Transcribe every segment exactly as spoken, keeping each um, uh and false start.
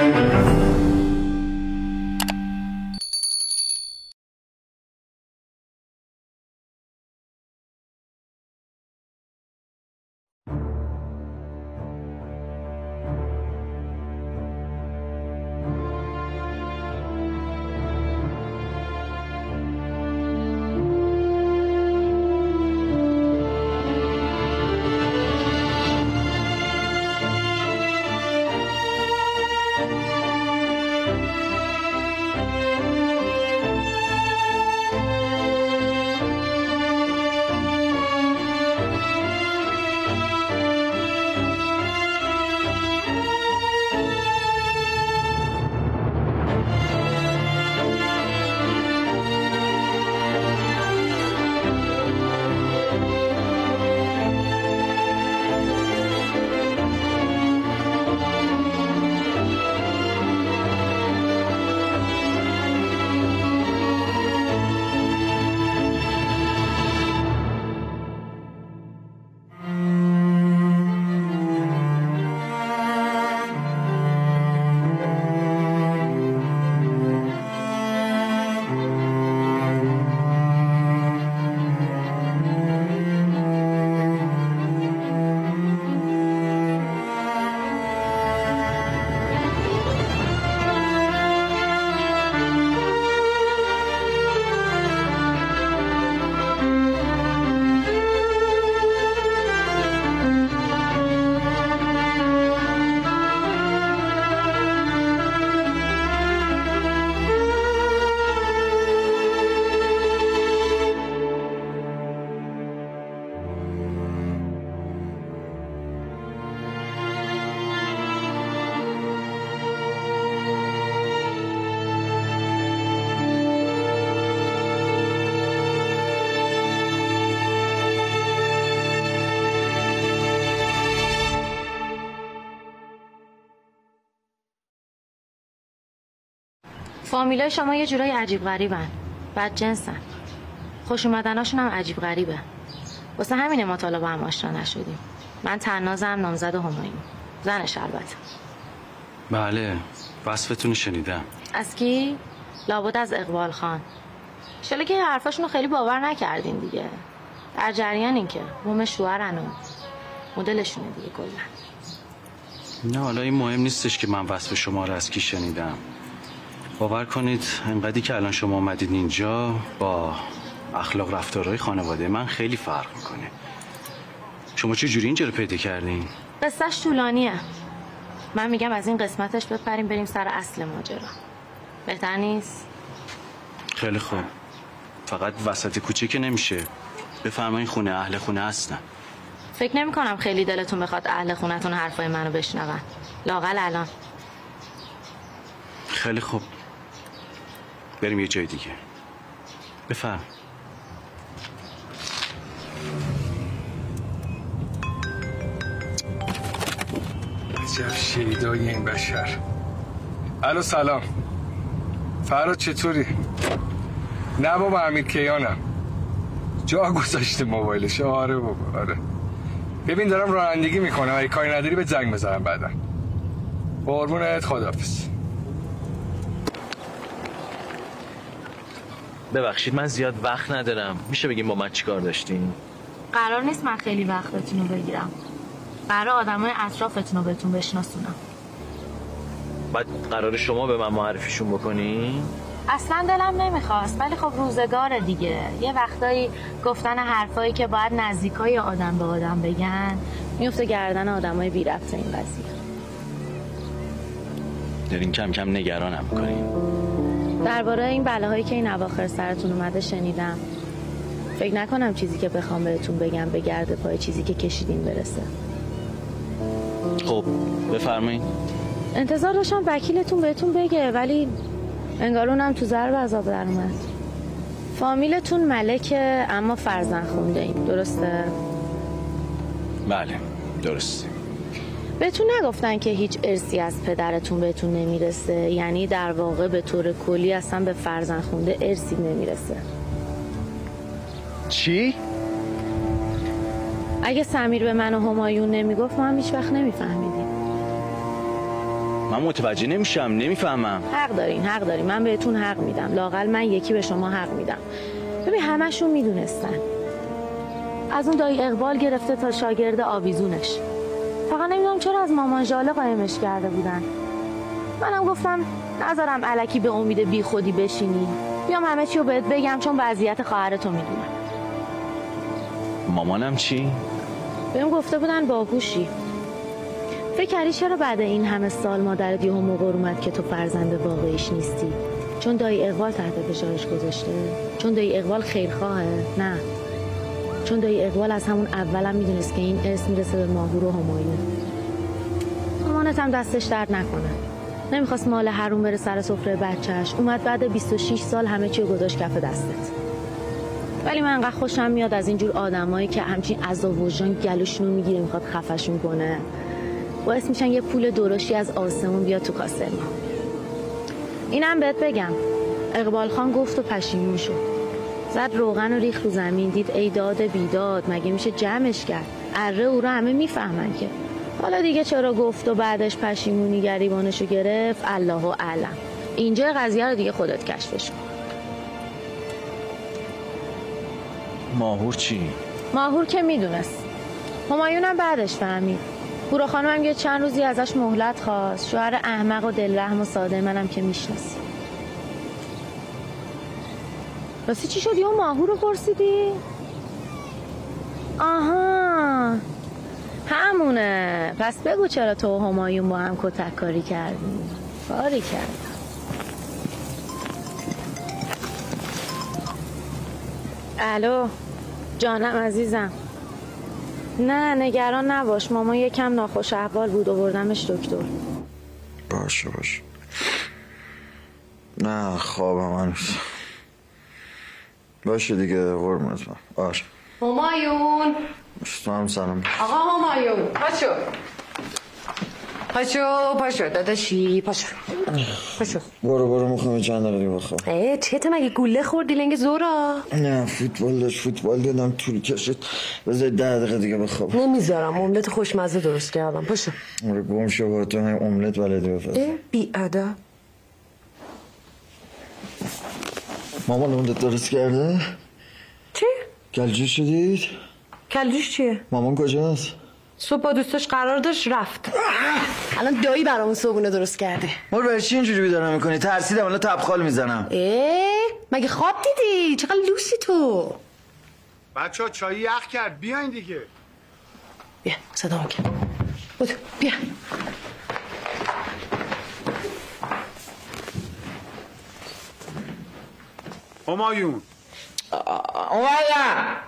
فامیلای شما یه جورای عجیب غریبن، بد جنسن، خوش اومدناشون هم عجیب غریبه. واسه همینه ما تا با هم آشنا نشدیم. من طنازم، نامزد همایون، زنش البته. بله، وصفتون شنیدم. از کی؟ لابد از اقبال خان. شاله که حرفاشونو خیلی باور نکردین دیگه. در جریان این که بوم شوهرن و مدلشونه دیگه کلا. نه حالا این مهم نیستش که من وصف شما رو از کی شنیدم. باور کنید انقدری که الان شما اومدید اینجا با اخلاق رفتارهای خانواده من خیلی فرق میکنه. شما چه جوری اینجا رو پیدا کردین؟ قصهش طولانیه. من میگم از این قسمتش بپریم بریم سر اصل ماجرا. بهتر نیست؟ خیلی خوب. فقط وسط کوچه که نمیشه. بفرمایید خونه اهل خونه هستن. فکر نمی کنم خیلی دلتون بخواد اهل خونتون حرفای منو بشنون. لااقل الان. خیلی خوب. بریم یه جای دیگه. بفرم. عجب شیدای این بشر. الو سلام. فراد چطوری؟ نه بابا امیر کیانم. جا گذاشته موبایلش. آره بابا آره. ببین دارم رانندگی میکنم. اگه کاری نداری به زنگ بزنم بعدا. قربونت، خداحافظ. ببخشید من زیاد وقت ندارم. میشه بگیم با من چیکار داشتین؟ قرار نیست من خیلی وقتتون رو بگیرم. قرار آدمای اطرافتون رو بهتون بشناسونم. بعد قرار شما به من معرفیشون بکنی؟ اصلا دلم نمیخواست، ولی خب روزگاره دیگه. یه وقتایی گفتن حرفایی که باید نزدیکای آدم به آدم بگن میفته گردن آدمای بی ربط این قضیه. دارین کم کم نگرانم میکنین. درباره این بلاهایی که این اواخر سرتون اومده شنیدم. فکر نکنم چیزی که بخوام بهتون بگم به گرد پای چیزی که کشیدین برسه. خب بفرمایید. انتظار داشتم وکیلتون بهتون بگه، ولی انگار اونم تو ضرب عذاب در اومد. فامیلتون ملکه اما فرزند خونده این، درسته؟ بله درسته. بهتون نگفتن که هیچ ارثی از پدرتون بهتون نمیرسه؟ یعنی در واقع به طور کلی اصلا به فرزند خونده ارثی نمیرسه. چی؟ اگه سمیر به من و همایون نمیگفت ما هم هیچ وقت نمیفهمیدیم. من متوجه نمیشم، نمیفهمم. حق دارین حق دارین من بهتون حق میدم، لااقل من یکی به شما حق میدم. ببین همشون میدونستن، از اون دایی اقبال گرفته تا شاگرد آویزونش. فقط نمیدونم چرا از مامان ژاله قایمش کرده بودن. منم گفتم نذارم الکی به امید بی خودی بشینی، بیام همه چی رو بهت بگم چون وضعیت خواهرتو میدونم. مامانم چی؟ بهم گفته بودن باهوشی. فکر کردی چرا بعد این همه سال مادرت یهو موقع اومد که تو فرزند واقعیش نیستی؟ چون دایی اقبال تحت فشارش گذاشته؟ چون دایی اقبال خیرخواهه؟ نه، چون دایی اقبال از همون اولم میدونست که این ارث میرسه به ماهور و همایون. مامانت هم دستش درد نکنه، نمیخواست مال حروم بره سر سفره بچهش، اومد بعد بیست و شش سال همه چی رو گذاشت کف دستت. ولی من انقدر خوشم میاد از اینجور آدمایی که همچین عذاب وجدان گلوشونو میگیره میخواد خفشون کنه، باعث میشن یه پول درشتی از آسمون بیاد تو کاسه ما. اینم بهت بگم، اقبال خان گفت و پشیمون شد، زد روغن و ریخ رو زمین، دید ای داد بیداد، مگه میشه جمعش کرد؟ اره او رو همه میفهمن که. حالا دیگه چرا گفت و بعدش پشیمونی گریبانشو گرفت الله اعلم. اینجا قضیه رو دیگه خودت کشفش کن. ماهور چی؟ ماهور که میدونست، همایونم بعدش فهمید. هورا خانم هم یه چند روزی ازش مهلت خواست، شوهر احمق و دلرحم و ساده منم که میشناسی. راستی چی شد؟ یه ماهور رو پرسیدی؟ آها همونه. پس بگو چرا تو و همایون با هم کتک کاری کردی؟ کاری کرد. الو جانم عزیزم. نه نگران نباش، مامان یکم ناخوش احوال بود، آوردمش دکتر. باشه باشه. نه خوابم هنوز. باشه دیگه قربونت من. باشه. همایون. تو هم سلام. آقا همایون پاشو پاشو پاشو داداشی پاشو پاشو. برو برو میخوام چند دقیقه دیگه بخوام. اه چته مگه گوله خوردی لنگ زورا؟ نه فوتبال داشت، فوتبال دیدم طول کشید. بذار ده دقیقه دیگه بخوام. نمیذارم، املت خوشمزه درست کردم. پاشو. آره گم شو با تو املت بلدی بفرست. بی ادب. مامان املت درست کرده؟ چی؟ کلجوش شدید؟ کلجوش چیه؟ مامان کجاست؟ صبح با دوستش قرار داشت رفت. الان دایی برامون صبحونه درست کرده. مور برای چی اینجوری بیدارم میکنی؟ ترسیدم الان تبخال میزنم. اه مگه خواب دیدی؟ چقدر لوسی تو. بچه ها چایی یخ کرد، بیاین دیگه. بیا صدا کن. بود بیا. همایون اومدم.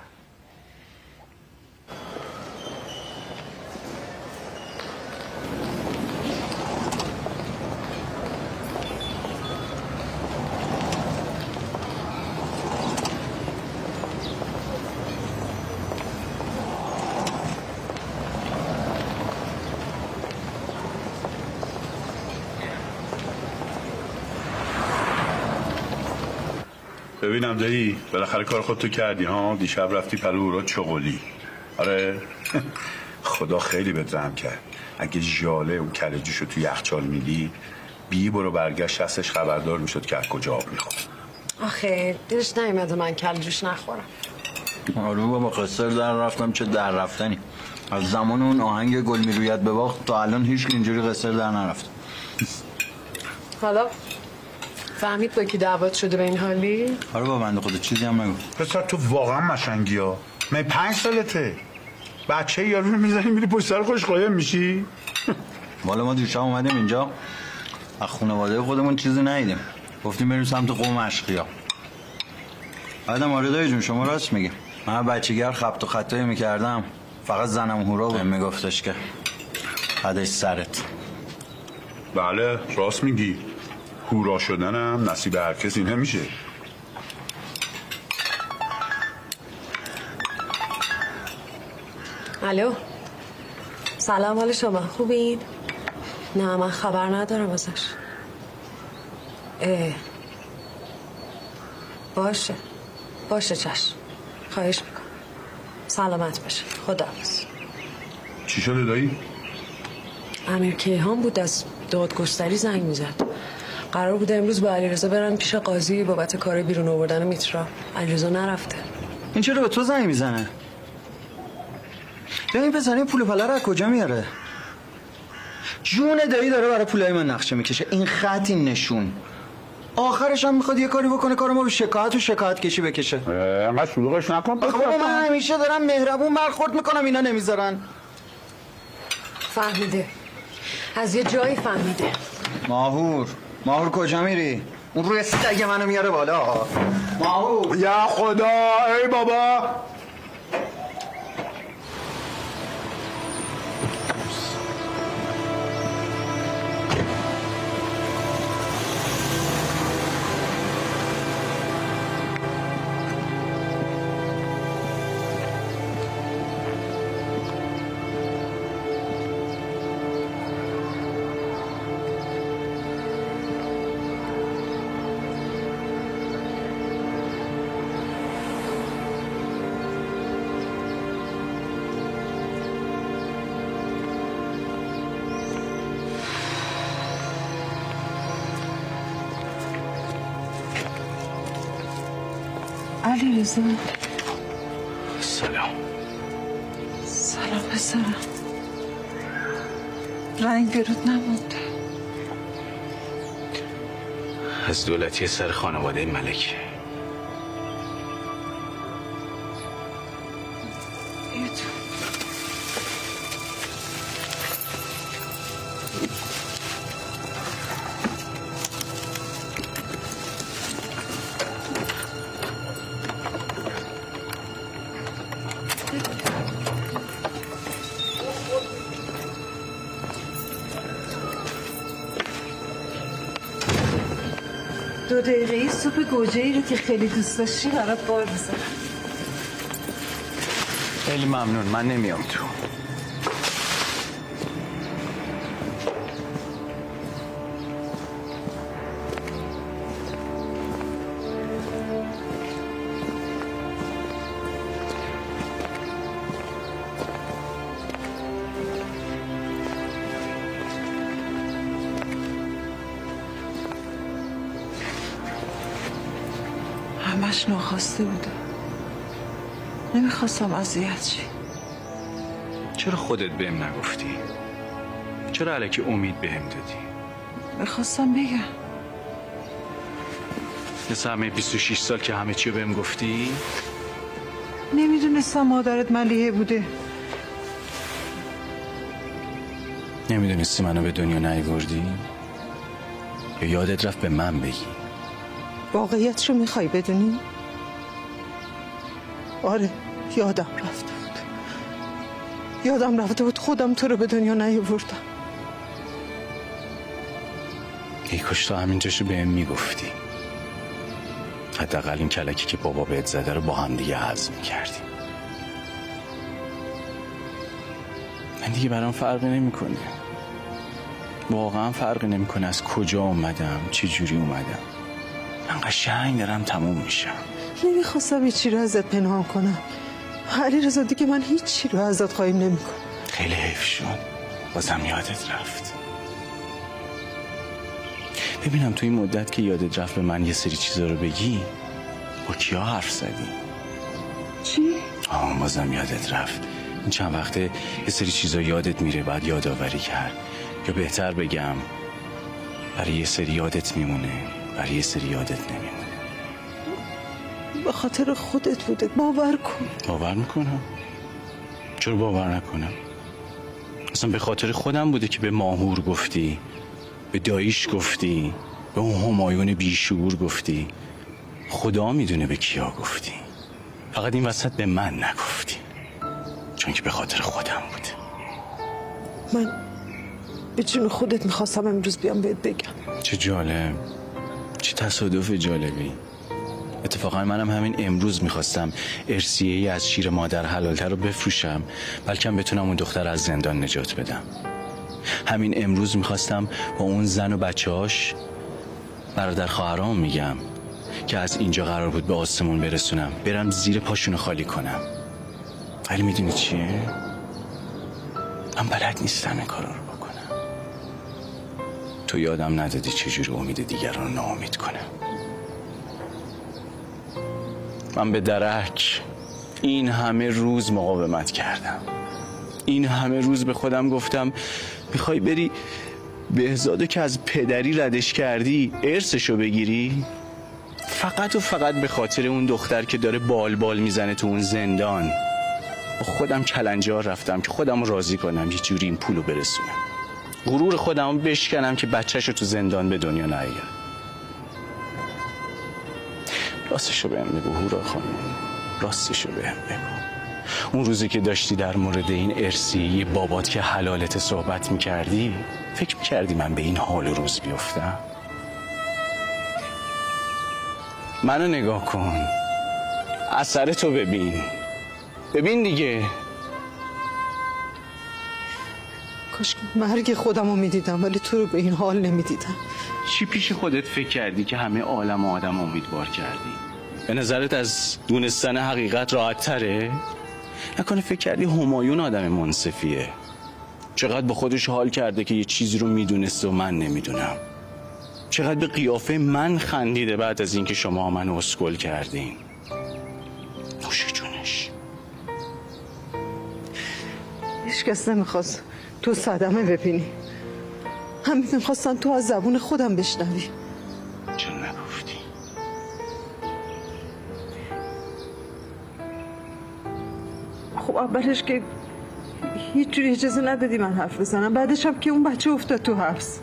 ببینم دایی بالاخره کار خودتو کردی ها. دیشب رفتی پلو رو چغلی. آره خدا خیلی بهت رحم کرد. اگه ژاله اون کلجوشو تو یخچال میدی بی برو برگشت هستش خبردار میشد که از کجا آب میخواد. آخه دلش نیومده من کلجوش نخورم. آره بابا قصر در رفتم چه در رفتنی. از زمان اون آهنگ گل میروید به باخت تا الان هیچ اینجوری قصر در نرفت. حالا فهمید با کی دعوت شده به این حالی؟ آره بابا بنده خدا چیزی هم نگو. پسر تو واقعا مشنگی ها. من پنج سالته بچه یارو رو میزنی میری پشت سر خوش قایم میشی. والا ما دیشب اومدیم اینجا از خانواده خودمون چیزی ندیدیم، گفتیم بریم سمت قوم اشقیا. بعدم آره دایی جون شما راست میگی. من بچگی خبط و خطایی میکردم فقط زنم هورا بود میگفتش که بعدش سرت. بله راست میگی. هورا شدنم نصیب هر کسی نمیشه. الو سلام، حال شما خوبین؟ نه من خبر ندارم ازش. اه باشه باشه چشم، خواهش میکنم. سلامت باشه، خداحافظ. چی شده دایی؟ امیر کیهان بود از دادگستری زنگ میزد. قرار بوده امروز با علیرضا برن پیش قاضی بابت کار بیرون آوردن میترا. علیرضا نرفته. این چرا به تو زنگ میزنه؟ یا این پسر پول پله رو از کجا میاره؟ جون دایی داره برای پولای من نقشه میکشه. این خط، این نشون، آخرش هم میخواد یه کاری بکنه کار ما رو شکایت و شکایت کشی بکشه. انقدر شلوغش نکن. بابا من همیشه دارم مهربون برخورد میکنم، اینا نمیذارن. فهمیده، از یه جایی فهمیده. ماهور ماهور کجا میری؟ اون روی سگ منو میاره بالا. ماهور یا خدا، ای بابا. علیرضا سلام. سلام پسرم. رنگ برود نمونده. از دولتی سر خانواده ملک. دو دقیقه سوپ گوجه‌ای رو که خیلی دوست داشتی برات بار بذارم. خیلی ممنون، من نمیام تو. همش ناخواسته بوده. نمیخواستم اذیت شی. چرا خودت بهم نگفتی؟ چرا الکی امید بهم دادی؟ میخواستم بگم. مثل همه بیست و شش سال که همه چی بهم گفتی؟ نمیدونستم مادرت ملیحه بوده. نمیدونستی منو به دنیا نیاوردی؟ یا یادت رفت به من بگی؟ واقعیتشو میخوای بدونی؟ آره، یادم رفته بود. یادم رفته بود خودم تو رو به دنیا نیاوردم. ای کاش تا همینجاشو بهم میگفتی. حداقل این کلکی که بابا بهت زده رو با هم دیگه هضم میکردیم. من دیگه برام فرقی نمیکنه. واقعا فرقی نمیکنه از کجا اومدم، چه جوری اومدم. من قشنگ دارم تموم میشم. نمیخواستم هیچ چی رو ازت پنهان کنم. علیرضا دیگه من هیچ چی رو ازت خواهی نمیکنم. خیلی حیف شد. بازم یادت رفت. ببینم تو این مدت که یادت رفت به من یه سری چیزا رو بگی، با کیا حرف زدی؟ چی؟ آه بازم یادت رفت. این چند وقته یه سری چیزا یادت میره، بعد یادآوری کرد. یا بهتر بگم برای یه سری یادت میمونه، برای یه سری یادت نمیمونه. به خاطر خودت بوده، باور کن. باور میکنم. چرا باور نکنم؟ اصلا به خاطر خودم بوده که به ماهور گفتی، به داییش گفتی، به اون همایون بیشعور گفتی. خدا میدونه به کیا گفتی. فقط این وسط به من نگفتی، چون که به خاطر خودم بوده. من به جون خودت میخواستم امروز بیام بهت بگم. چه جالب، چه تصادف جالبی. اتفاقا منم همین امروز میخواستم ارسیه‌ای از شیر مادر حلالتر رو بفروشم، بلکه بتونم اون دختر از زندان نجات بدم. همین امروز میخواستم با اون زن و بچه‌هاش، برادر خواهرام میگم، که از اینجا قرار بود به آسمون برسونم، برم زیر پاشونو خالی کنم. ولی میدونی چیه؟ من بلد نیستم این کارا رو بکنم. تو یادم ندادی چجوری امید دیگران رو ناامید کنم. من به درک این همه روز مقاومت کردم، این همه روز به خودم گفتم میخوای بری بهزادو که از پدری ردش کردی ارثشو بگیری؟ فقط و فقط به خاطر اون دختر که داره بال بال میزنه تو اون زندان. با خودم کلنجار رفتم که خودم راضی کنم یه جوری این پولو برسونم، غرور خودم بشکنم که بچه‌شو تو زندان به دنیا نیاره. راستشو بهم بگو هورا خانم، راستشو بهم بگو. اون روزی که داشتی در مورد این ارثی یه بابات که حلالت صحبت میکردی، فکر میکردی من به این حال و روز بیفتم؟ منو نگاه کن، اثرتو ببین، ببین دیگه. کاش مرگ خودم رو میدیدم ولی تو رو به این حال نمیدیدم. چی پیش خودت فکر کردی که همه عالم و آدم امیدوار کردی؟ به نظرت از دونستن حقیقت راحت تره؟ نکنه فکر کردی همایون آدم منصفیه؟ چقدر با خودش حال کرده که یه چیزی رو میدونسته و من نمیدونم. چقدر به قیافه من خندیده بعد از اینکه شما منو اسکول کردین. نوش جونش. هیچ کس نمیخواست تو صدمه ببینی، همین میخواستن تو از زبون خودم بشنوی. چون نگفتی؟ خب اولش که هیچ جوری اجازه ندادی من حرف بزنم، بعدش هم که اون بچه افتاد تو حبس.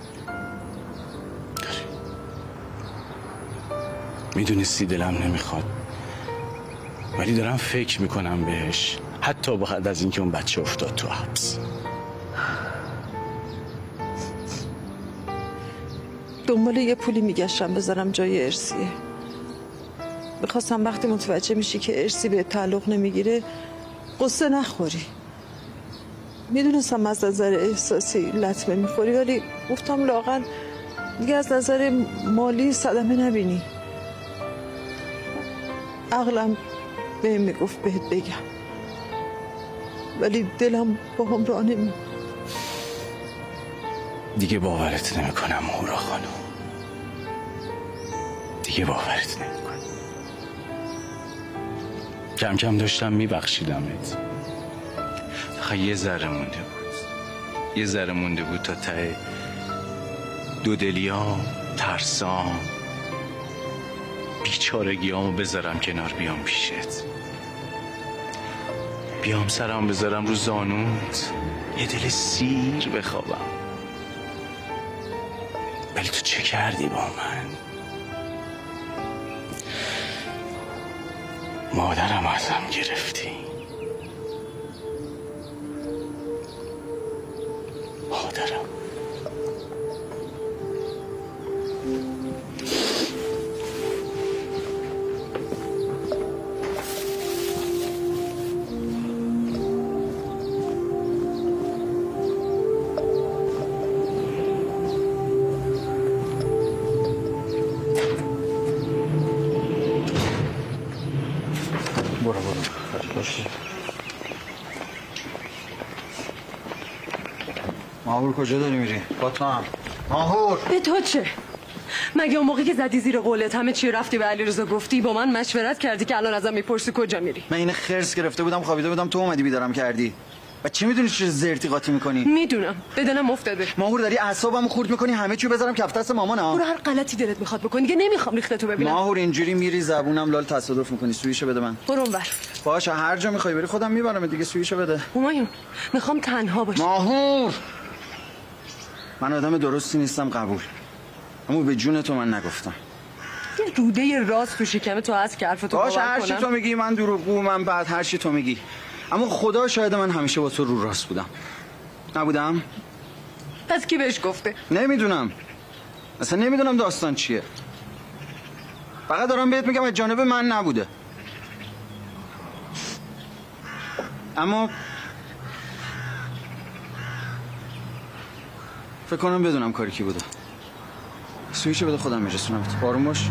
میدونستی دلم نمیخواد، ولی دارم فکر میکنم بهش، حتی بعد از اینکه اون بچه افتاد تو حبس. دنبال یه پولی میگشتم بذارم جای ارثیه. میخواستم وقتی متوجه میشی که ارثی به تعلق نمیگیره قصه نخوری. میدونستم از نظر احساسی لطمه میخوری، ولی گفتم لااقل دیگه از نظر مالی صدمه نبینی. عقلم بهم میگفت بهت بگم، ولی دلم با هم راه نمی. دیگه باورت نمیکنم هورا خانم، دیگه باورت نمیکنم. کم کم داشتم میبخشیدمت، آخه یه ذره مونده بود، یه ذره مونده بود تا ته دودلیام، ترسام، بیچارگیامو بذارم کنار بیام پیشت، بیام سرم بذارم رو زانوت، یه دل سیر بخوابم. ولی تو چه کردی با من؟ مادرم ازم گرفتی، مادرم. برو برو باشه. ماهور کجا داری میری؟ با تو هم. ماهور به تو چه؟ مگه اون موقعی که زدی زیر قولت همه چی رفتی به علیرضا گفتی، با من مشورت کردی که الان ازم میپرسی کجا میری؟ من این خرس گرفته بودم خوابیده بودم تو اومدی بیدارم کردی. و چی میدونی چه زرتی قاطی میکنی؟ میدونم بدنم افتاده. ماهور داری اعصابمو خورد میکنی، همه چیو بذارم کف دست مامانا. برو هر غلطی دلت میخواد بکن، دیگه نمیخوام ریخته تو ببینم. ماهور اینجوری میری زبونم لال تصادف میکنی، سویشو بده من. برو اونور. باشه هر جا میخوای بری خودم میبرم دیگه، سویشو بده. همایون میخوام تنها باشم. ماهور من آدم درستی نیستم قبول، اما به جون تو من نگفتم. یه روده راست تو شکم تو هست که حرفتو باور کنم. باشه هر چی تو میگی، من دروغگو، من بعد هر چی تو میگی، اما خدا شاید من همیشه با تو رو راست بودم. نبودم؟ پس کی بهش گفته؟ نمیدونم، اصلا نمیدونم داستان چیه، فقط دارم بهت میگم از جانب من نبوده. اما فکر کنم بدونم کاری کی بوده. سویشو بده خودم میرسونمت. آروم باش.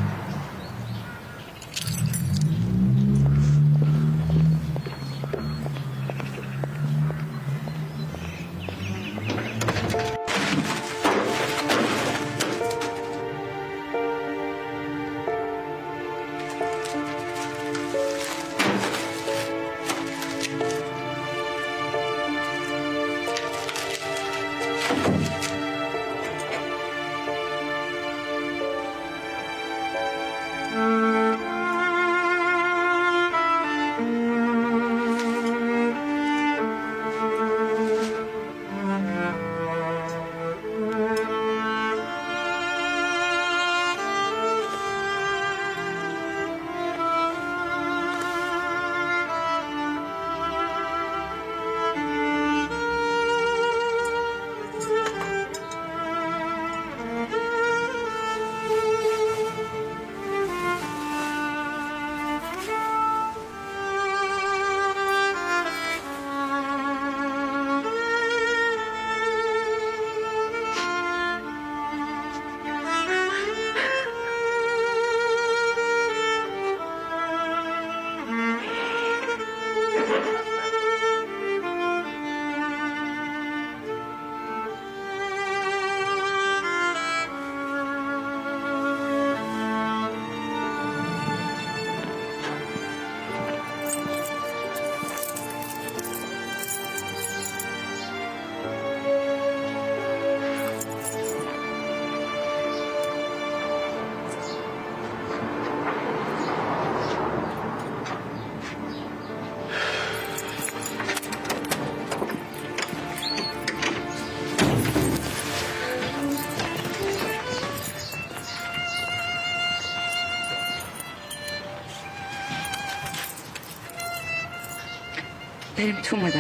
بریم تو مادر.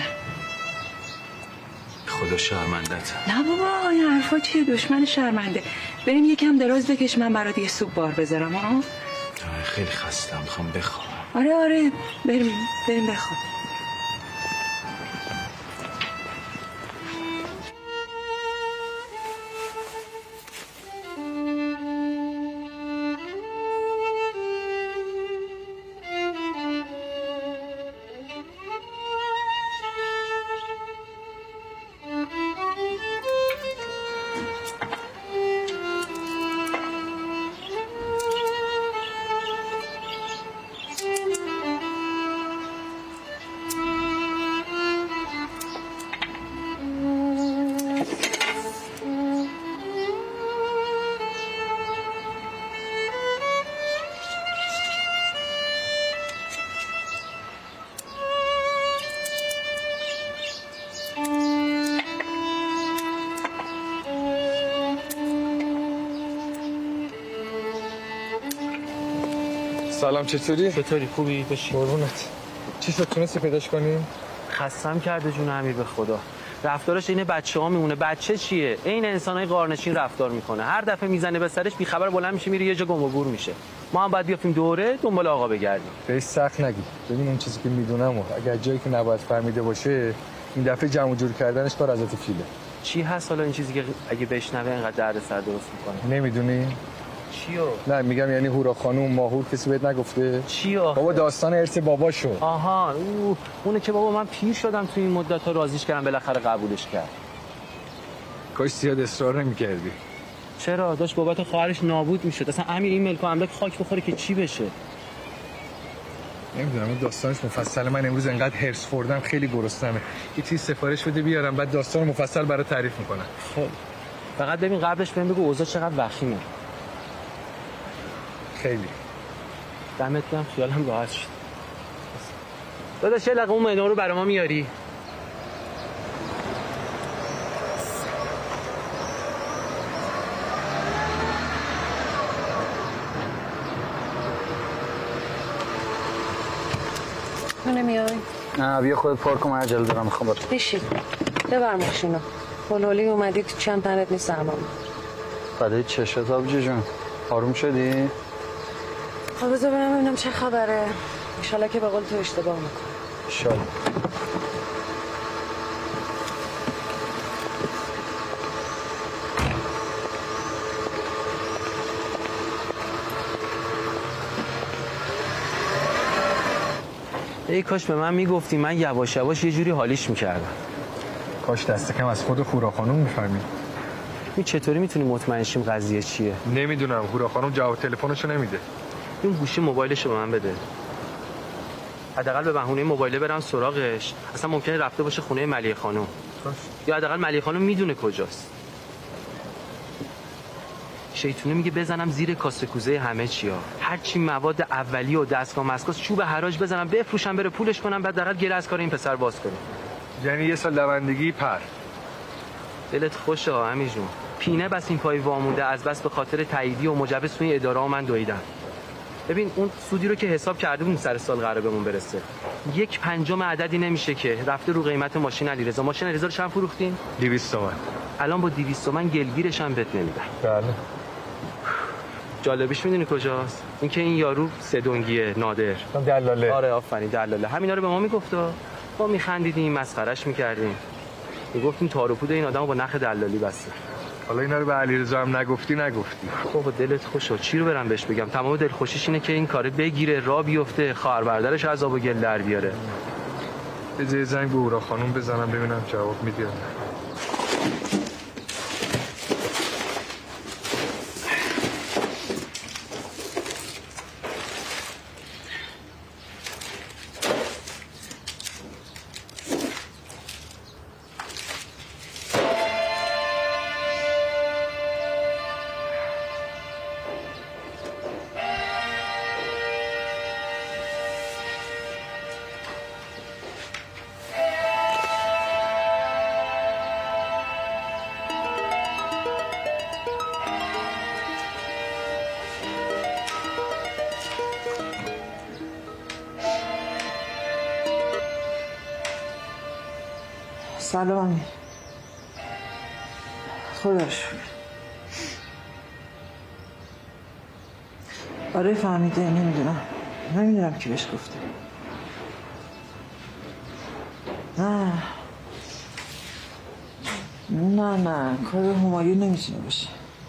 خدا شرمندت. نه بابا این حرفا چیه؟ دشمن شرمنده. بریم یکم دراز بکش، من برات یه سوپ بار بذارم. ها خیلی خستم، میخوام بخوابم. آره آره بریم بریم بخواب. سلام، چطوری؟ چطوری؟ خوبی؟ بشین. قربونت. چی شد تونستی پیداش کنی؟ خستم کرده جون امیر، به خدا. رفتارش این بچه ها میمونه. بچه چیه؟ این انسانای غارنشین رفتار میکنه. هر دفعه میزنه به سرش بیخبر بلند میشه میره یه جا گم و گور میشه. ما هم باید بیافتیم دوره دنبال آقا بگردیم. بهش سخت نگی. ببین اون چیزی که میدونم اگر جایی که نباید فهمیده باشه این دفعه جمع جور کردنش کار ازت فیله. چی هست حالا این چیزی که اگه بشنوه اینقدر درد سر درست میکنه؟ نمیدونی؟ چیو؟ نه میگم یعنی هورا خانوم ماهور کسی بهت نگفته؟ چیو؟ بابا داستان ارث باباشو. آها او اونه که بابا من پیر شدم تو این مدت ها راضیش کردم بالاخره قبولش کرد. کاش زیاد اصرار نمی‌کردی. چرا؟ داشت بابت خواهرش نابود میشد. اصلا امیر این ملک و املاک خاک بخوره که چی بشه؟ نمیدونم این داستانش مفصله. من امروز انقدر هرس خوردم خیلی گرسنمه. یه چیز سفارش بده بیارم بعد داستان مفصل برای تعریف میکنم. خب فقط ببین قبلش بهم بگو اوضاع چقدر وخیمه. خیلی. دمت گرم، خیالم راحت شد. داداش یه لقمه اون میدان رو برای ما میاری؟ تو نمیای؟ نه بیا خودت پارک کن، من عجله دارم میخوام برم. بشین ببر ماشینو. هلولی اومدی تو چند تنت نیست سرمام. بعد چشت آبجی جون آروم شدی؟ خب بذار برم ببینم چه خبره. انشالله که به قول تو اشتباه میکنه. انشالله. ای کاش به من میگفتی، من یواش یواش یه جوری حالیش میکردم. کاش دست کم از خود هورا خانوم میفهمی. می چطوری میتونی مطمئن شیم قضیه چیه؟ نمیدونم، هورا خانوم جواب تلفنشو نمیده. این گوشی موبایلشو به من بده. حداقل به بهونه موبایله برم سراغش. اصلا ممکنه رفته باشه خونه ملیه خانوم. یا حداقل ملیحه خانم میدونه کجاست. شیطونه میگه بزنم زیر کاسه کوزه همه چیا، هرچی مواد اولیه و دستگاه مسکاس چوب حراج بزنم بفروشم بره پولش کنم، بعد در حد گله از کار این پسر باز کنه. یعنی یه سال دوندگی پر. دلت خوشه ها امیر جون. پینه بس این پای وامونده از بس به خاطر تاییدی و مجوز توی اداره ها من دویدم. ببین اون سودی رو که حساب کرده بودیم سر سال قراره بهمون برسه، یک پنجم عددی نمیشه که رفته رو قیمت ماشین علیرضا. ماشین علیرضا رو چند فروختین؟ دویست تومن. الان با دویست تومن گلگیرش هم بهت نمیدن. بله. جالبیش میدونی کجاست؟ اینکه این یارو سدونگیه نادر. دلاله. آره آفرین دلاله. همینا رو به ما میگفتا. ما میخندیدیم، مسخرهش میکردیم. میگفتیم تار و پود این آدمو با نخ دلالی بسته. حالا اینا رو به علیرضا هم نگفتی نگفتی. بابا دلت خوشا، چی رو برام بهش بگم؟ تمام دلخوشیش اینه که این کاره بگیره، راه بیفته، خواهر برادرش عذاب و گل در بیاره. بذار زنگ به اورا خانم بزنم ببینم جواب میده یا نه. سلام. خدا شکر. آره فهمیده. نمیدونم نمیدونم کی بهش گفته. نه نه نه کار همایون نمیتونه باشه.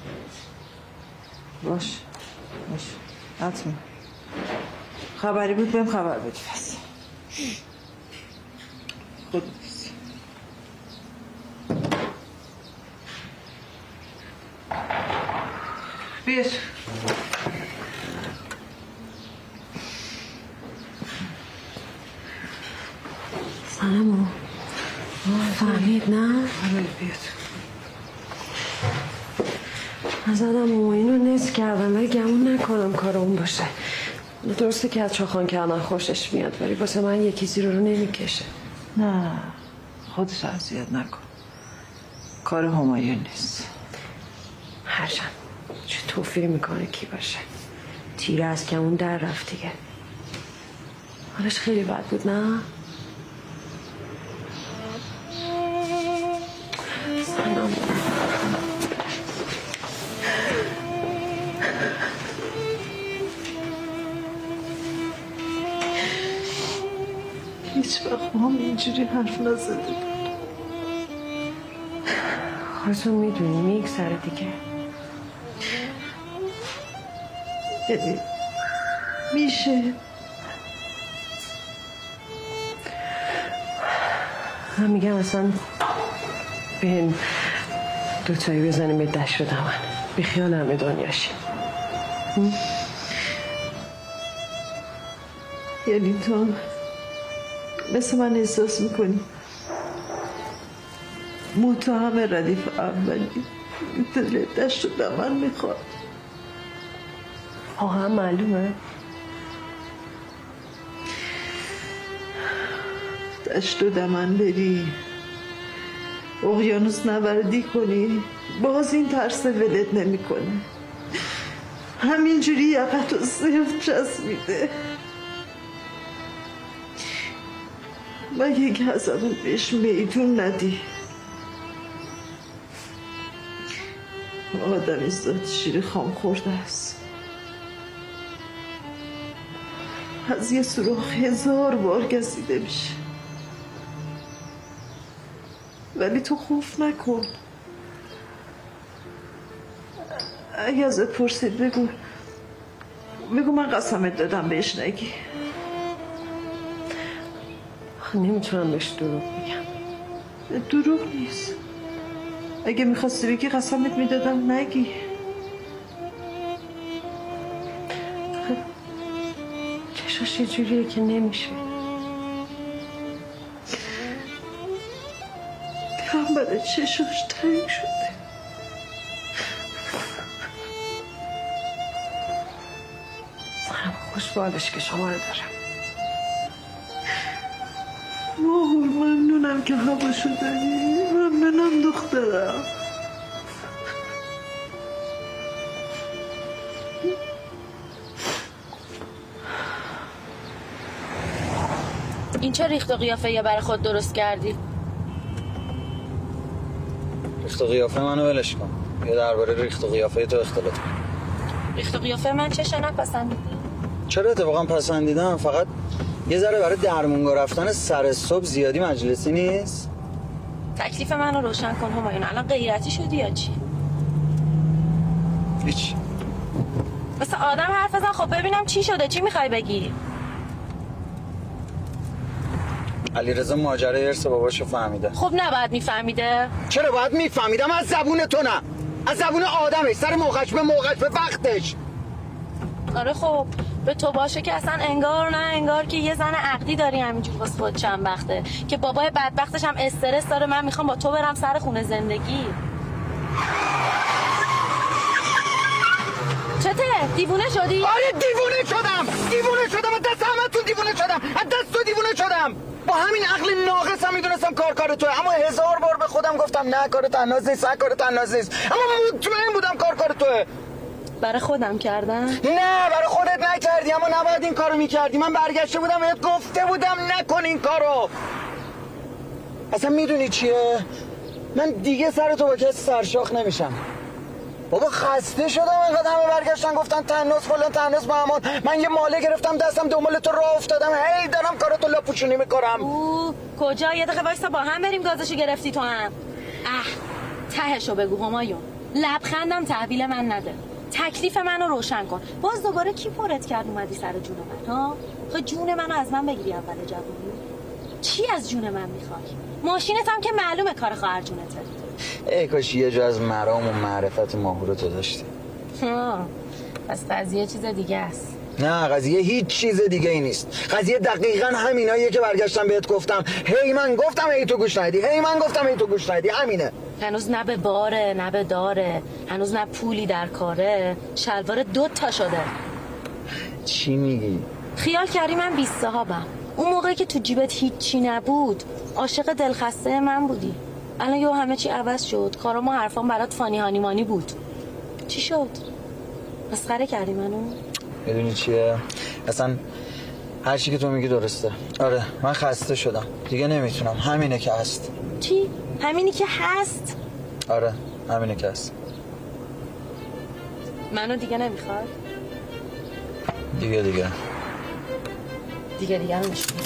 باش باش حتما خبری بود بهم خبر بدی. پس خدا بیش سلام. فهمید نه؟ آره بیاد. از آدم همایون رو نصف کردم ولی گمون نکنم کار اون باشه. درسته که از چاخان کردن خوشش میاد ولی واسه من یکی زیرو رو نمیکشه. نه خودش اذیت نکن. کار همایون نیست. هرچند چه توفیر میکنه کی باشه. تیره از کمون در رفت دیگه. حالش خیلی بد بود نه؟ سلام. هیچ وقت هم اینجوری حرف نزده بود. خودتون میدونی میگذره دیگه. یعنی میشه من میگم اصلا بهم دوتایی بزنیم به دشت و دمن بی خیال همه دنیاشیم. یعنی تو مثل من احساس میکنی متهم ردیف اولی دل دشت و دمن میخواد؟ واقعا معلومه؟ دشت و دمن بری اقیانوس نوردی کنی باز این ترس ولت نمی کنه. همینجوری یقت و صرف چسبیده. مگه که از اول بهش میدون ندی؟ آدمی زاد شیر خام خورده است. از یه سوراخ هزار بار گزیده میشه. ولی تو خوف نکن. اگه ازت پرسید بگو بگو من قسمت دادم بهش نگی. نمیتونم بهش دروغ بگم. دروغ نیست. اگه میخواستی بگی قسمت میدادم نگی. چشاش یه جوریه که نمیشه. داره، چشاش تنگ شده. سرم خوش بالش که شما رو دارم. ماهور ممنونم که هوا شدنی، ممنونم دخترم. این چه ریخت و قیافه یه برای خود درست کردی؟ ریخت و قیافه منو ولش کن. یه درباره ریخت و قیافه تو اختلاط کن. ریخت و قیافه من چه نپسندیدی؟ چرا اتفاقا پسندیدم، فقط یه ذره برای درمونگا رفتن سر صبح زیادی مجلسی نیست. تکلیف منو روشن کن همایون. الان غیرتی شدی یا چی؟ هیچ. مثل آدم حرف بزن خب ببینم چی شده، چی میخوای بگی؟ علیرضا ماجرای ارث باباشو فهمیده. خب نباید میفهمیده. چرا باید میفهمیدم؟ از زبون تو نه، از زبون آدمش، سر موقعش به موقعش به وقتش. آره خب به تو باشه که اصلا انگار نه انگار که یه زن عقدی داری همینجور واسه خود چند وقته که بابای بدبختش هم استرس داره. من میخوام با تو برم سر خونه زندگی. چته؟ دیوونه شدی؟ آره دیوونه شدم، دیوونه شدم، از دست همتون دیوونه شدم، از دست تو دیوونه شدم. با همین عقل ناقصم میدونستم کار کار توه، اما هزار بار به خودم گفتم نه کار تناز نیست، نه کار تناز نیست، اما مطمئن بودم کار کار توه. برای خودم کردم؟ نه برای خودت نکردی، اما نباید این کارو میکردی. من برگشته بودم بهت گفته بودم نکن این کارو. اصلا میدونی چیه؟ من دیگه سر تو با کسی سرشاخ نمیشم. بابا خسته شدم اینقدر همه برگشتن گفتن تناس فلان تناس مامان. من یه ماله گرفتم دستم دنبال تو راه افتادم، هی دارم کارتو لاپوشونی میکنم. او کجا؟ یه دقیقه وایسا با هم بریم گازشو گرفتی تو هم. اه تهشو بگو همایون. لبخندم تحویل من نده. تکلیف منو روشن کن. باز دوباره کی پرت کرد اومدی سر جون من ها؟ خب جون منو از من بگیری اول جوونی. چی از جون من میخوای؟ ماشینت هم که معلومه کار خواهر جونته. ای کاش یه جا از مرام و معرفت ماهور تو داشتی. ها پس قضیه چیز دیگه است. نه قضیه هیچ چیز دیگه ای نیست. قضیه دقیقاً همیناییه که برگشتم بهت گفتم هی من گفتم هی تو گوش ندی، هی من گفتم هی تو گوش ندی. همینه. هنوز نه به باره نه به داره، هنوز نه پولی در کاره، شلوار دو تا شده. چی میگی؟ خیال کردی من بیست صاحبم. اون موقعی که تو جیبت هیچی نبود عاشق دلخسته من بودی. الان یه همه چی عوض شد. کارام و حرفام برات فانی هانی مانی بود. چی شد؟ مسخره کردی منو؟ میدونی چیه؟ اصلا هر چی که تو میگی درسته. آره من خسته شدم دیگه نمیتونم. همینه که هست. چی؟ همینی که هست؟ آره همینه که هست. منو دیگه نمیخواد؟ دیگه دیگه دیگه دیگه رو میشون.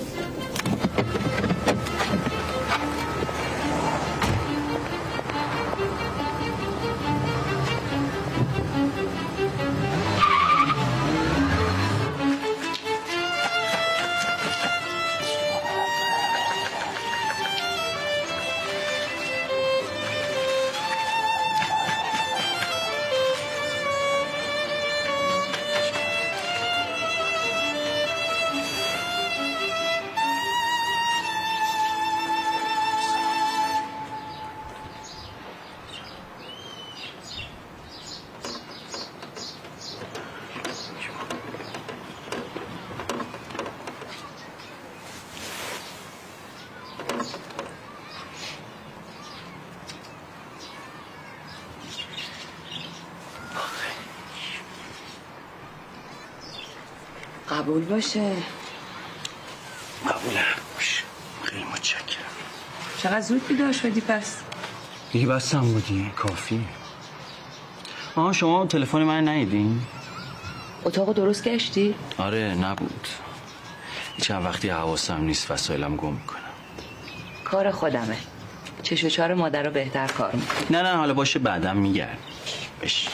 قبول باشه. قبوله باشه. خیلی متشکرم. چقدر زود بیدار شدی پس؟ دیگه بستم بودی کافی. آها شما تلفن من ندیدین؟ اتاقو درست گشتی؟ آره نبود. چند وقتی حواسم نیست وسایلم گم میکنم. کار خودمه. چش و چار مادر رو بهتر کار میکنم. نه نه حالا باشه بعدم میگرد. بش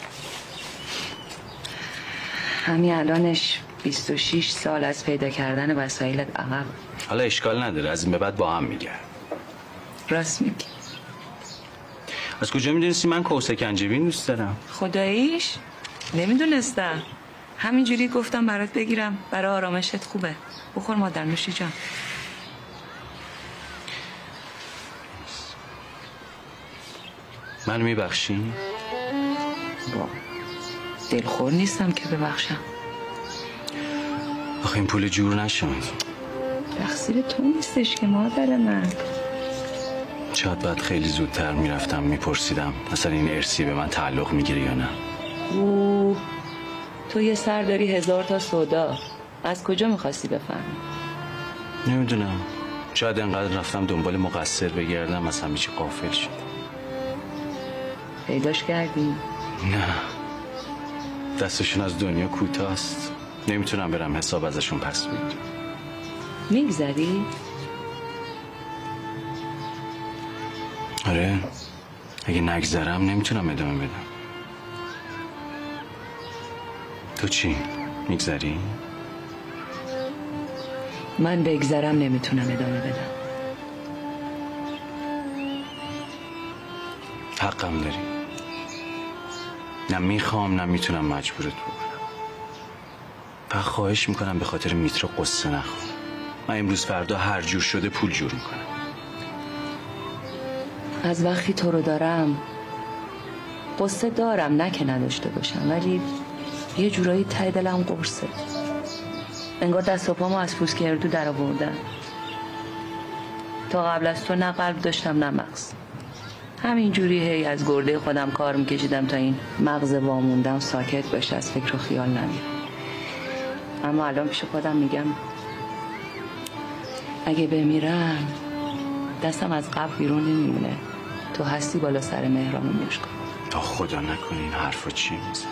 همین الانش بیست و شش سال از پیدا کردن وسایلت عقب. حالا اشکال نداره از این به بعد با هم میگرد. راست میگی. از کجا میدونستی من کوسه کنجبین دوست دارم؟ خداییش نمیدونستم. همینجوری گفتم برات بگیرم، برای آرامشت خوبه. بخور مادر نوشی جان. من میبخشی؟ با دلخور نیستم که ببخشم. آخه این پول جور نشد. تقصیر تو نیستش که مادر من. شاید باید خیلی زودتر میرفتم میپرسیدم مثلا این ارسی به من تعلق میگیره یا نه. او تو یه سر داری هزار تا سودا، از کجا میخواستی بفهمی؟ نمیدونم، شاید انقدر رفتم دنبال مقصر بگردم از همه چی غافل شد. پیداش کردی؟ نه، دستشون از دنیا کوتاست، نمیتونم برم حساب ازشون پس بگیرم. میگذری؟ آره، اگه نگذرم نمیتونم ادامه بدم. تو چی؟ میگذری؟ من بگذرم نمیتونم ادامه بدم. حقم داری. نه میخوام نه میتونم مجبورت بکنم. فقط خواهش میکنم به خاطر میترا قصه نخور. من امروز فردا هر جور شده پول جور میکنم. از وقتی تو رو دارم قصه دارم، نه که نداشته باشم، ولی یه جورایی ته دلم قرصه. انگار دست و پامو از پوست گردو در آوردن. تا قبل از تو نه قلب داشتم نه مغز. همین جوری هی از گرده خودم کار میکشیدم تا این مغز واموندم ساکت بشه، از فکر و خیال نمیره. اما الان پیش خودم میگم اگه بمیرم دستم از قبل بیرون نمیمونه. تو هستی بالا سر مهرانو موش کن. تا خدا نکنه این حرفا چی میزن.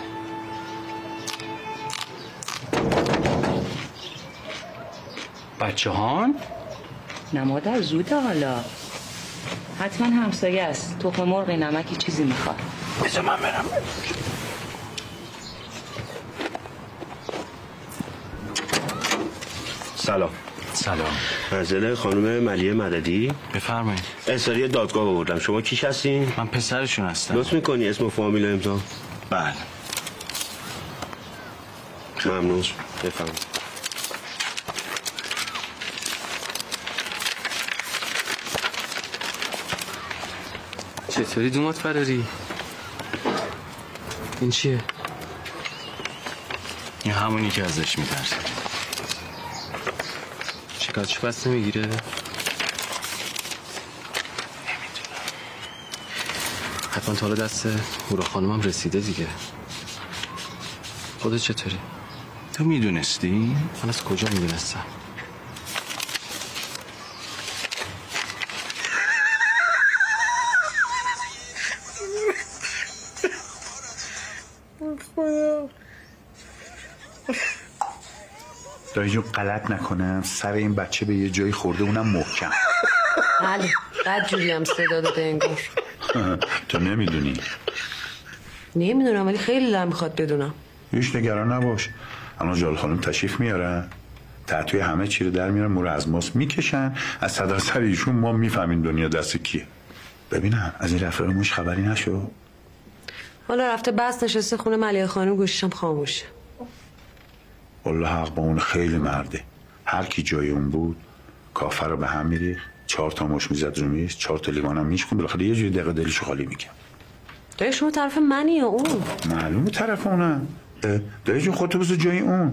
بچه هان؟ نه مادر زوده حالا. حتما همسایه است. تخم مرغ نمکی چیزی میخواد. بذار من برم. سلام. سلام. منزل خانم ملیه مددی؟ بفرمایید. اصراری دادگاه آوردم. شما کیش هستین؟ من پسرشون هستم. لطف میکنی اسم و فامیل و امضا؟ بله. ممنون. بفرمایید. چطوری دومات فراری؟ این چیه؟ این همونی که ازش میترسم. شکایتش پس نمیگیره؟ نمیدونم. حتما تا حالا دست هورا خانمم رسیده دیگه. خودت چطوری؟ تو میدونستی؟ من از کجا میدونستم؟ دایی جون غلط نکنم سر این بچه به یه جایی خورده، اونم محکم. بله بد جوری هم صدا داده انگار. تو نمیدونی؟ نمیدونم ولی خیلی دلم میخواد بدونم. هیچ نگران نباش، الان جال خانم تشریف میارن، تعطوی همه چی رو در میارن، مور از ماست میکشن، از صدا سر ایشون ما میفهمیم دنیا دست کیه. ببینم از این رفته موش خبری نشو؟ حالا رفته بس نشسته خونه ملیه خانم، گوشیشم خاموشه. والله حق با اون خیلی مرده. هر کی جای اون بود کافر رو به هم میریخت، چهار تا مش میزد رو میز، چهار تا لیوانم میشکن، بالاخره یه جوری دقیقه دلشو خالی میکنه. دایی شما طرف منی یا اون؟ معلومه طرف اونم. دایی جون خودتو بذار جای اون.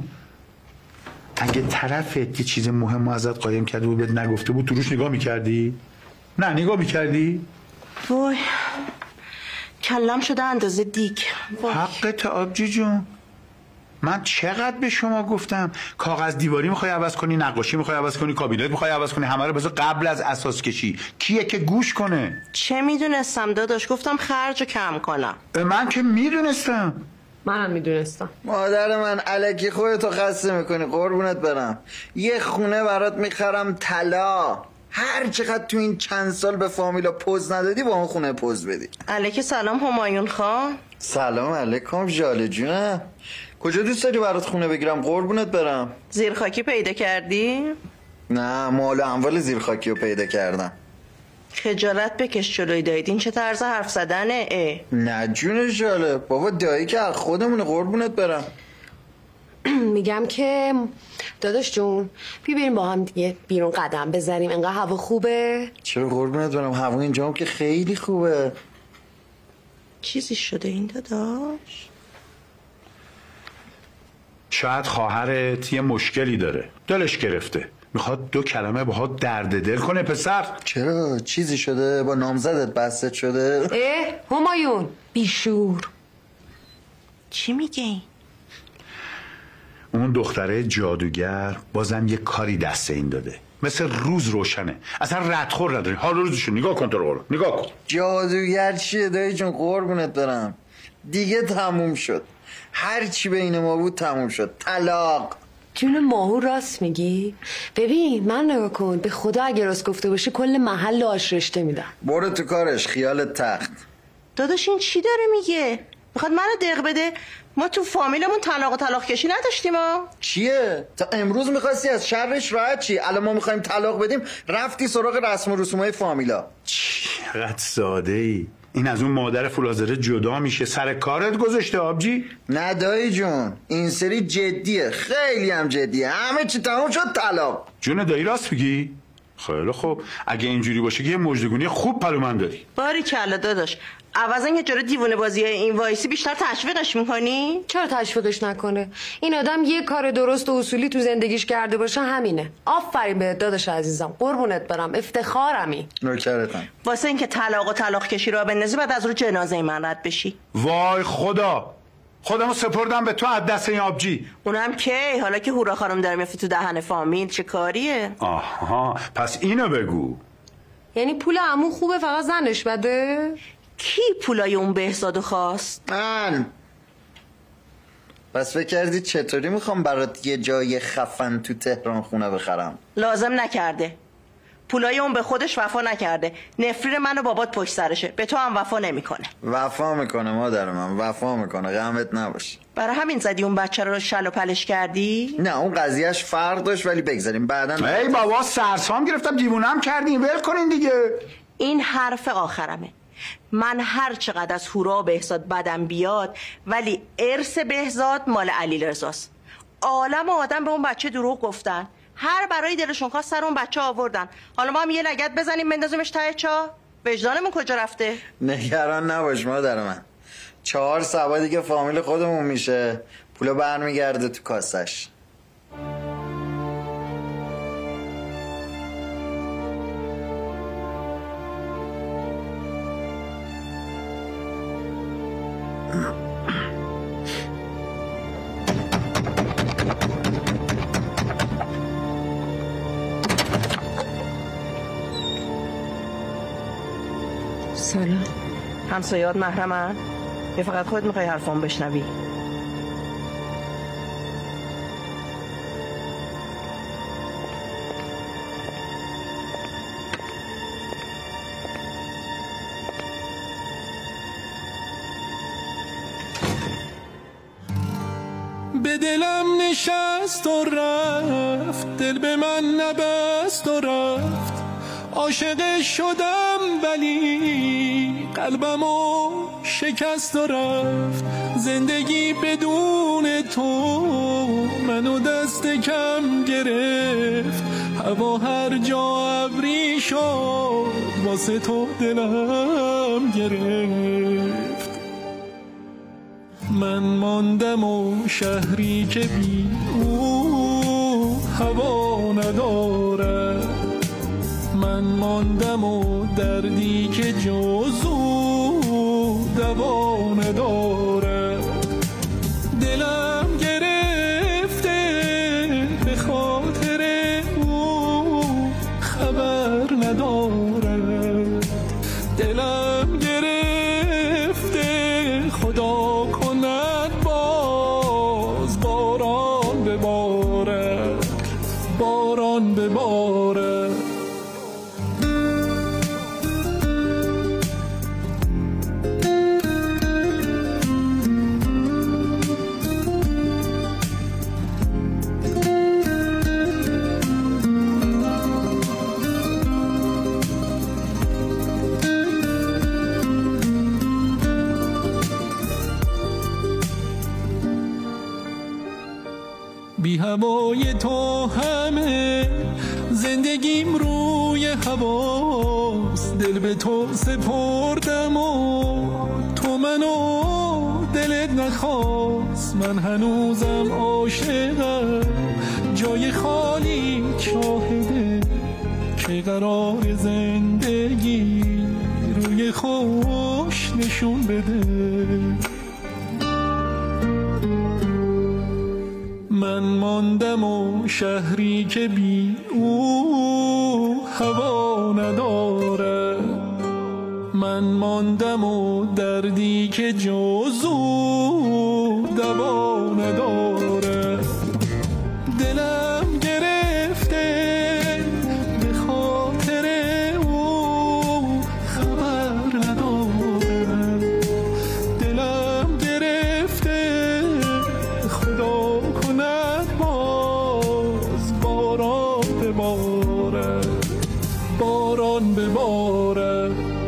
اگه طرفت یه چیز مهم ازت قایم کرده بود بهت نگفته بود تو روش نگاه میکردی؟ نه نگاه میکردی؟ وای کلم شده اندازه دیگ. حقت آبجی جون. من چقدر به شما گفتم کاغذ دیواری میخوای عوض کنی، نقاشی میخوای عوض کنی، کابینت میخوای عوض کنی، همه رو بذار قبل از اساس کشی. کیه که گوش کنه؟ چه میدونستم داداش، گفتم خرج کم کنم. من که میدونستم. منم میدونستم. مادر من الکی خودتو خسته میکنی قربونت برم. یه خونه برات میخرم طلا، هر چقدر تو این چند سال به فامیلا پوز ندادی با اون خونه پوز بدی. علیک سلام همایون خان. سلام علیکم ژاله جونم. کجا دوست داری برات خونه بگیرم قربونت برم؟ زیرخاکی پیدا کردی؟ نه مال اموال زیرخاکی رو پیدا کردم. خجالت بکش جلوی دایید، این چه طرز حرف زدنه؟ اه. نه جون ژاله بابا، دایی که از خودمونه قربونت برم. میگم که داداش جون بی بریم با هم دیگه بیرون قدم بزنیم، انقدر هوا خوبه. چرا قربونت برم، هوا اینجا هم که خیلی خوبه. چیزی شده این داداش؟ شاید خواهرت یه مشکلی داره، دلش گرفته، میخواد دو کلمه باهات درد دل کنه. پسر چرا؟ چیزی شده؟ با نامزدت بحثت شده؟ اه همایون بیشور. چی میگه این؟ اون دختره جادوگر بازم یه کاری دست این داده، مثل روز روشنه، اصلا ردخور نداری. حال روزشو نگاه کن، تو رو نگاه کن. جادوگر چیه دایی جون؟ قربونت برم، دیگه تموم شد. هر چی بین ما بود تموم شد. طلاق. جون ماهور راست میگی؟ ببین من نگاه کن، به خدا اگه راست گفته باشی کل محل آش رشته میدم. برو تو کارش، خیال تخت. داداش این چی داره میگه؟ میخواد منو دق بده؟ ما تو فامیلمون طلاق و طلاق کشی نداشتیم ها؟ چیه؟ تا امروز میخواستی از شرش راحت چی؟ الان ما میخوایم طلاق بدیم رفتی سراغ رسم و رسومای فامیلا. چقدر ساده ای. این از اون مادر فولازره جدا میشه، سر کارت گذاشته آبجی؟ نه دایی جون، این سری جدیه، خیلی هم جدیه. همه چی تموم شد، طلاق. جون دایی راست میگی؟ خیلی خوب، اگه اینجوری باشه که یه مژدگونی خوب پلو من داری. باری کلا داداش، عوضا یه جوری دیوونه بازی این وایسی بیشتر تشویقش میکنی؟ چرا تشویقش نکنه؟ این آدم یه کار درست و اصولی تو زندگیش کرده باشه همینه. آفرین بهت داداش عزیزم، قربونت برم، افتخارمی. نوکرتم. واسه اینکه طلاق و طلاق کشی را بندازی بعد از رو جنازه من رد بشی. وای خدا، خودمو سپردم به تو از دست این آبجی. اونم کی؟ حالا که هورا خانم داره میفته تو دهن فامیل، چه کاریه؟ آها، پس اینو بگو. یعنی پول عمو خوبه فقط زنش بده؟ کی پولای اون بهزادو خواست؟ من. پس فکر کردی چطوری میخوام برات یه جای خفن تو تهران خونه بخرم؟ لازم نکرده. پولای اون به خودش وفا نکرده. نفرین من و بابات پشت سرشه، به تو هم وفا نمیکنه. وفا میکنه مادر من، وفا میکنه، غمت نباشه. برای همین زدی اون بچه رو شل و پلش کردی؟ نه اون قضیهش فرق داشت، ولی بگذاریم بعداً. ای بابا سرسام گرفتم، دیوونم کردین، ول کنین دیگه. این حرف آخرمه. من هر چقدر از هورا و بهزاد بدم بیاد، ولی ارث بهزاد مال علی رضاست. عالم آدم به اون بچه دروغ گفتن، هر برای دلشون خواست سر اون بچه آوردن. حالا ما هم یه لگد بزنیم بندازیمش ته چاه؟ وجدانمون کجا رفته؟ نگران نباش مادر من، چهار سبا دیگه فامیل خودمون میشه، پولا برمیگرده تو کاسش. سلام. همسایه‌ات محرمن؟ یا فقط خودت میخوای حرفام بشنوی؟ به دلم نشست و رفت، دل به من نبست و رفت. عاشق شدم ولی قلبمو شکست و رفت. زندگی بدون تو منو دست کم گرفت. هوا هر جا ابری شد واسه تو دلم گرفت. من ماندم و شهری که بی او هوا ندارد. من ماندم و دردی که جز او دوا ندارد. دلم گرفته به خاطر او خبر ندارد. دلم گرفته خدا کند باز باران ببارد، باران ببارد. بی هوای تو همه زندگیم روی هواست. دل به تو سپردم و تو منو دلت نخواست، من هنوزم عاشقم، جای خالی شاهده که قرار زندگی روی خوش نشون بده. من ماندم و شهری که بی او هوا نداره، من ماندم و دردی که جز او دوا نداره. دلم گرفته به خاطر او خبر نداره، دلم گرفته خدا کند باز باران بباره، باران بباره.